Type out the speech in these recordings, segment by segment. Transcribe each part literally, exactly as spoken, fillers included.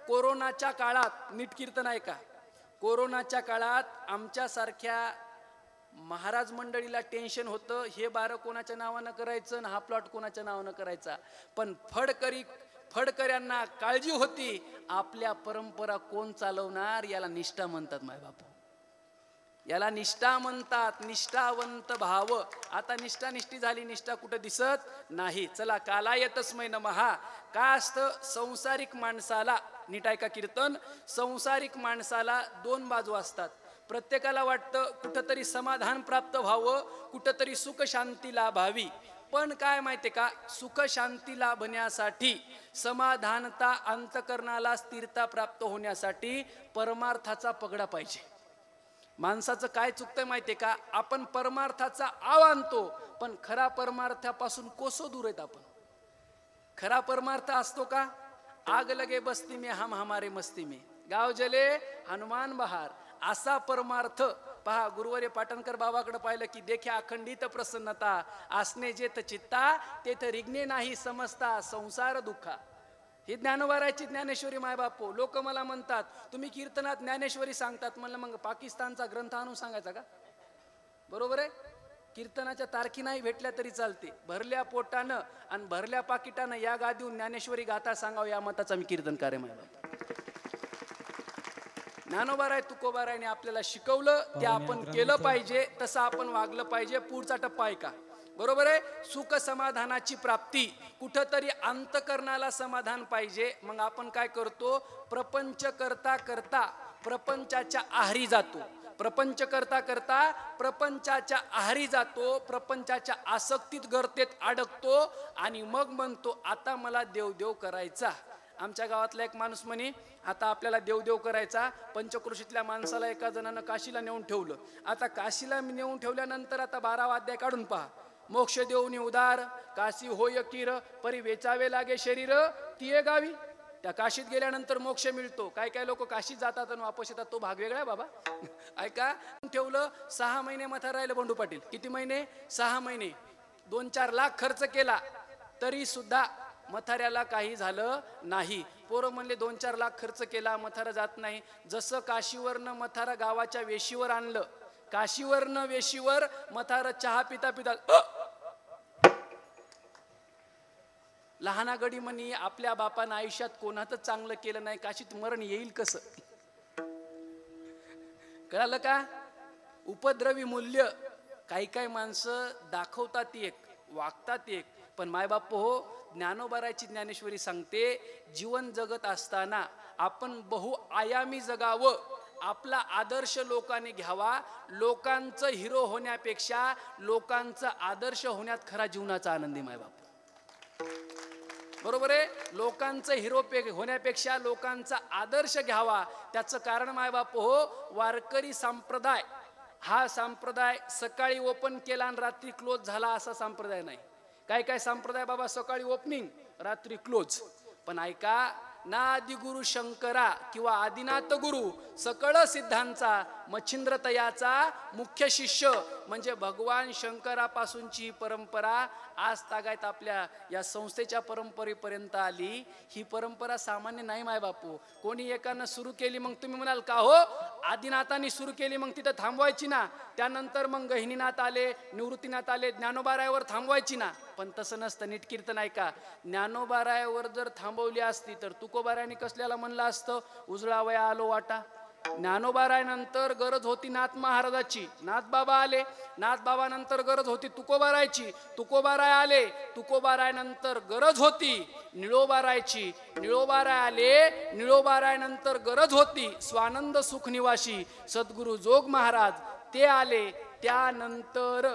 कोरोनाच्या काळात नीट कीर्तन आहे का, कोरोनाच्या काळात आमच्यासारख्या महाराज मंडळीला टेन्शन होतं, हे बारं कोणाच्या नावानं करायचं ना हा प्लॉट कोणाच्या नावानं करायचा. पण फडकरी फडकऱ्यांना काळजी होती, आपल्या परंपरा कोण चालवणार, याला निष्ठा म्हणतात माय बापू, याला निष्ठा म्हणतात, निष्ठावंत भाव. आता निष्ठा निष्ठी झाली, निष्ठा कुठं दिसत नाही. चला, कालाय तस्मै नमः. का असतं, संसारिक माणसाला, नीट ऐका कीर्तन, संसारिक माणसाला दोन बाजू असतात. प्रत्येकाला वाटतं कुठंतरी समाधान प्राप्त व्हावं, कुठंतरी सुख शांती लाभावी. पण काय माहितीये का, सुख शांती लाभण्यासाठी, समाधानता अंतकरणाला स्थिरता प्राप्त होण्यासाठी परमार्थाचा पगडा पाहिजे. माणसाचं काय चुकतंय माहितीये का, आपण परमार्थाचा आव आणतो पण खरा परमार्थापासून कोसो दूर आहेत आपण. खरा परमार्थ असतो का, आग लगे बस्ती में हम हमारे मस्ती में, गाव जले हनुमान बहार, असा परमार्थ. पहा, गुरुवर्य पाटणकर बाबाकडे पाहिलं की देख्या अखंडित प्रसन्नता, असणे जेथ चित्ता तेथ रिग्ने नाही समजता संसार दुःखा. ही ज्ञानोबारायची ज्ञानेश्वरी माय बापू. लोक मला म्हणतात तुम्ही कीर्तनात ज्ञानेश्वरी सांगतात, म्हणलं मग पाकिस्तानचा ग्रंथ आणून सांगायचा का? बरोबर आहे, कीर्तनाच्या तारखी नाही भेटल्या तरी चालते, भरल्या पोटानं आणि भरल्या पाकिटानं या गादीहून ज्ञानेश्वरी गाथा सांगाव, या मताचा मी कीर्तनकार आहे माय बापू. ज्ञानोबाराय तुकोबारायने आपल्याला शिकवलं, ते आपण केलं पाहिजे, तसं आपण वागलं पाहिजे. पुढचा टप्पा आहे का, बरोबर आहे, सुख समाधानाची प्राप्ती, कुठंतरी अंतकरणाला समाधान पाहिजे. मग आपण काय करतो, प्रपंच करता करता प्रपंचाच्या आहारी जातो, प्रपंच करता करता प्रपंचाच्या आहारी जातो, प्रपंचाच्या आसक्तीत गर्तेत अडकतो आणि मग म्हणतो आता मला देवदेव करायचा. आमच्या गावातला एक माणूस म्हणे, आता आपल्याला देवदेव करायचा. पंचक्रोशीतल्या माणसाला एका जणानं काशीला नेऊन ठेवलं. आता काशीला नेऊन ठेवल्यानंतर आता बारावा अध्याय काढून पहा, मोक्ष देऊनी उदार काशी होय किर, परी वेचावे लागे शरीर तिये गावी. त्या काशीत गेल्यानंतर मोक्ष मिळतो. काय काय लोक काशीत जातात आणि वापस येतात, तो भाग वेगळा आहे बाबा. ऐका, ठेवलं सहा महिने मथा राहिलं बंडू पाटील. किती महिने? सहा महिने. दोन चार लाख खर्च केला तरी सुद्धा मथाऱ्याला काही झालं नाही. पोरं म्हणले दोन चार लाख खर्च केला, मथारा जात नाही. जसं काशीवरनं मथारा गावाच्या वेशीवर आणलं, काशीवरनं वेशीवर मथारा चहा पिता पिता लहाना गडी म्हणी, आपल्या बापानं आयुष्यात कोणातच चांगलं केलं नाही, काशीत मरण येईल कसं? कळालं का? उपद्रवी मूल्य. काही काही माणसं दाखवतात एक, वागतात एक, पण मायबाप हो, ज्ञानोबारायची ज्ञानेश्वरी सांगते, जीवन जगत असताना आपण बहुआयामी जगावं, आपला आदर्श लोकांनी घ्यावा. लोकांचं हिरो होण्यापेक्षा लोकांचा आदर्श होण्यात खरा जीवनाचा आनंदी मायबाप. बरोबर आहे, लोकांचं हिरो होण्यापेक्षा लोकांचा आदर्श घ्यावा. त्याचं कारण मायबाप हो, वारकरी संप्रदाय हा संप्रदाय सकाळी ओपन केला आणि रात्री क्लोज झाला असा संप्रदाय नाही. काय काय संप्रदाय बाबा सकाळी ओपनिंग रात्री क्लोज. पण ऐका, ना आदिगुरु शंकरा किंवा आदिनाथ गुरु सकळ सिद्धांचा मच्छिंद्र तयाचा मुख्य शिष्य म्हणजे भगवान शंकरापासूनची परंपरा आज तागायत आपल्या या संस्थेच्या परंपरेपर्यंत आली. ही परंपरा सामान्य नाही माय बापू. कोणी एकानं सुरू केली, मग तुम्ही म्हणाल का हो आदिनाथांनी सुरू केली मग तिथं थांबवायची ना, त्यानंतर मग गहिनीनाथ आले, निवृत्तीनाथ आले, ज्ञानोबारायावर थांबवायची ना. पण तसं नसतं. नीट कीर्तन ऐका, ज्ञानोबारायावर जर थांबवली असती तर तुकोबारायाने कसल्याला म्हणलं असतं, उजळावया आलो वाटा. ज्ञानोबारायानंतर गरज होती नाथ महाराजाची, नाथ बाबा आले. नाथ बाबा नंतर गरज होती तुकोबारायची, तुकोबाराय आले. तुकोबारायनंतर गरज होती निळोबारायची, निळोबाराय आले. निळोबारायनंतर गरज होती स्वानंद सुखनिवासी सद्गुरु जोग महाराज, ते आले. त्यानंतर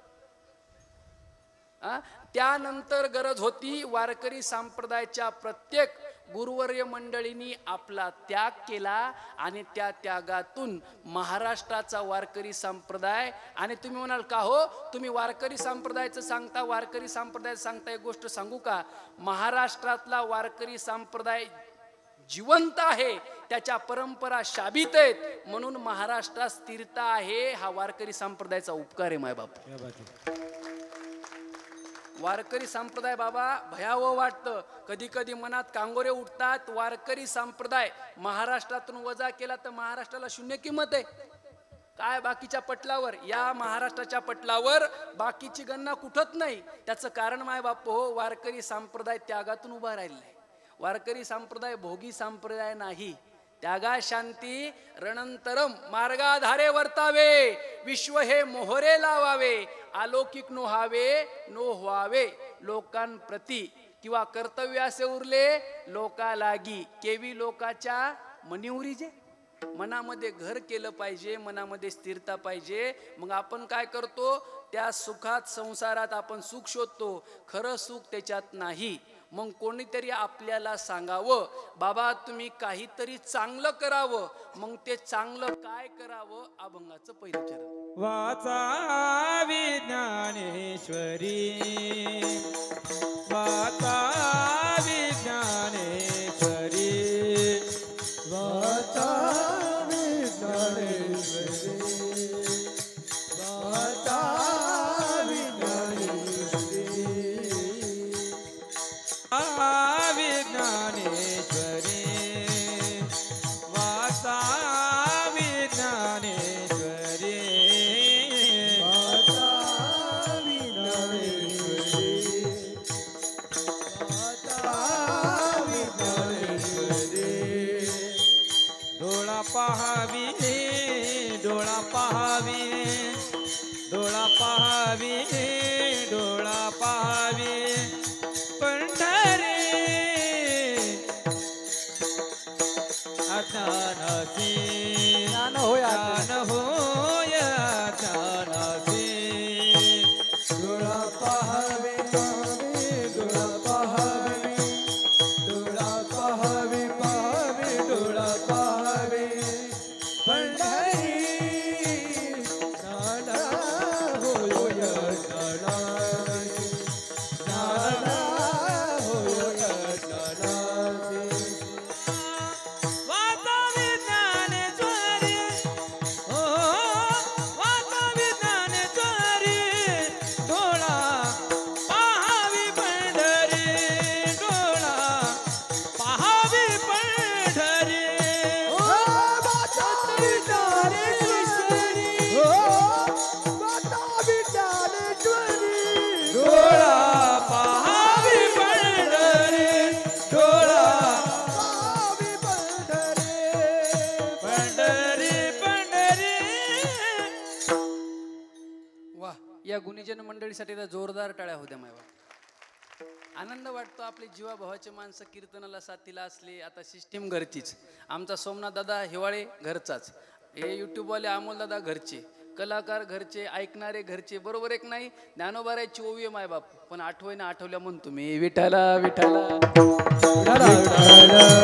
त्यानंतर गरज होती वारकरी संप्रदायाच्या प्रत्येक गुरुवर्य मंडळींनी आपला त्याग केला आणि त्या त्यागातून महाराष्ट्राचा वारकरी संप्रदाय. आणि तुम्ही म्हणाल का हो तुम्ही वारकरी संप्रदायाचं सांगता, वारकरी संप्रदायाचं सांगता. एक गोष्ट सांगू का, महाराष्ट्रातला वारकरी संप्रदाय जिवंत आहे, त्याच्या परंपरा शाबित आहेत, म्हणून महाराष्ट्रात स्थिरता आहे. हा वारकरी संप्रदायाचा उपकार आहे मायबाप. वारकरी संप्रदाय बाबा भयावह वाटतं. कधी कधी मनात कांगोरे उठतात. वारकरी संप्रदाय महाराष्ट्रातून वजा केला तर महाराष्ट्राला शून्य किंमत आहे. काय बाकीच्या पटलावर, या महाराष्ट्राच्या पटलावर बाकीची गणना कुठत नाही. त्याचं कारण माय बाप हो, वारकरी संप्रदाय त्यागातून उभा राहिलेला आहे. वारकरी संप्रदाय भोगी संप्रदाय नाही. त्यागा शांती रणंतरम मार्गाधारे वर्तावे, विश्व हे मोहरे लावावे, अलौकिक नो व्हावे नो व्हावे लोकांप्रती, किंवा कर्तव्य असे उरले लोका लागी, केवी लोकाच्या मनिवरी जे. मनामध्ये घर केलं पाहिजे, मनामध्ये स्थिरता पाहिजे. मग आपण काय करतो, त्या सुखात संसारात आपण सुख शोधतो, खरं सुख त्याच्यात नाही. मग कोणीतरी आपल्याला सांगावं, बाबा तुम्ही काहीतरी चांगलं करावं. मग ते चांगलं काय करावं, अभंगाचं पहिलं चरण. वाचावी ज्ञानेश्वरी, वाचावी ज्ञानेश्वरी, वाचावी ज्ञानेश्वरी, वाचावी ज्ञानेश्वरी, वाचावी ज्ञानेश्वरी, वाचावी ज्ञानेश्वरी, वाचावी ज्ञानेश्वरी, वाचावी ज्ञानेश्वरी. डोळा पहावी, डोळा पहावी, डोळा पहावी, डोळा पहावी पंढरी अज्ञानासी, ज्ञान होय ज्ञान होय ज्ञानासी. डोळा पहावी, डोळा पहावी, डोळा पहावी, पहावी डोळा पहावी पंढरी ज्ञान होय ज्ञानासी, ज्ञान होय ज्ञानासी. वाचावी ज्ञानेश्वरी, हो वाचावी ज्ञानेश्वरी, डोळा पहावी पंढरी, डोळा पहावी पंढरी. हो वाचावी ज्ञानेश्वरी, हो वाचावी ज्ञानेश्वरी, डोळा पहावी पंढरी, डोळा पहावी पंढरी, पंढरी पंढरी. वा, या गुणीजन मंडळीसाठी तर जोरदार टाळ्या होत्या मायबा. आनंद वाटतो, आपले जीवाभावाचे माणसं कीर्तनाला साथीला असले. आता सिस्टीम घरचीच, आमचा सोमनाथ दादा हिवाळे घरचाच, हे युट्यूबवाले अमोल दादा घरचे, कलाकार घरचे, ऐकणारे घरचे, बरोबर एक नाही. ज्ञानोबारायची ओवी आहे मायबाप, पण आठवईनं आठवल्या म्हणून तुम्ही विठाला विठाला.